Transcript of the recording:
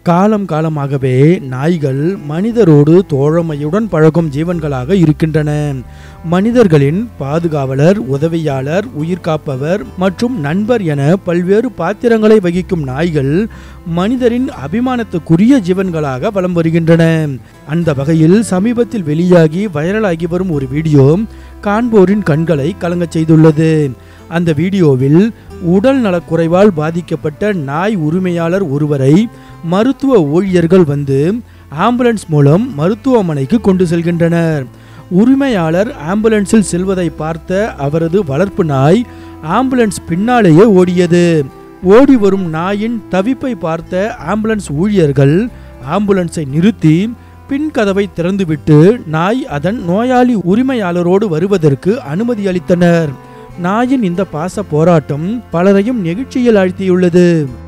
காலம் காலமாகவே நாய்கள் மனிதரோடு தோழமையுடன் பழகும் ஜீவன்களாக இருக்கின்றன. மனிதர்களின் பாதுகாவலர், உதவியாளர், உயிர்காப்பவர் மற்றும் நண்பர் என பல்வேறு பாத்திரங்களை வகிக்கும் நாய்கள் மனிதரின் அபிமானத்துக்குரிய ஜீவன்களாக வலம் வருகின்றன. அந்த வகையில் சமீபத்தில் வெளியாகி வைரலாகி வரும் ஒரு வீடியோ காண்போரின் கண்களை கலங்கச் செய்துள்ளது. அந்த வீடியோவில் உடல் நலக்குறைவால் பாதிக்கப்பட்ட நாய் உரிமையாளர் ஒருவரை மருத்துவ ஊழியர்கள் வந்து ஆம்புலன்ஸ் மூலம் மருத்துவமனைக்கு கொண்டு செல்கின்றனர். உரிமையாளர் ஆம்புலன்ஸில் செல்வதை பார்த்த அவரது வளர்ப்பு நாய் ஆம்புலன்ஸ் பின்னாலேயே ஓடியது. ஓடி வரும் நாயின் தவிப்பை பார்த்த ஆம்புலன்ஸ் ஊழியர்கள் ஆம்புலன்ஸை நிறுத்தி பின் கதவை திறந்துவிட்டு நாய் அதன் நோயாளி உரிமையாளரோடு வருவதற்கு அனுமதி அளித்தனர். நாயின் இந்த பாச போராட்டம் பலரையும் நெகிழ்ச்சியில் ஆழ்த்தியுள்ளது.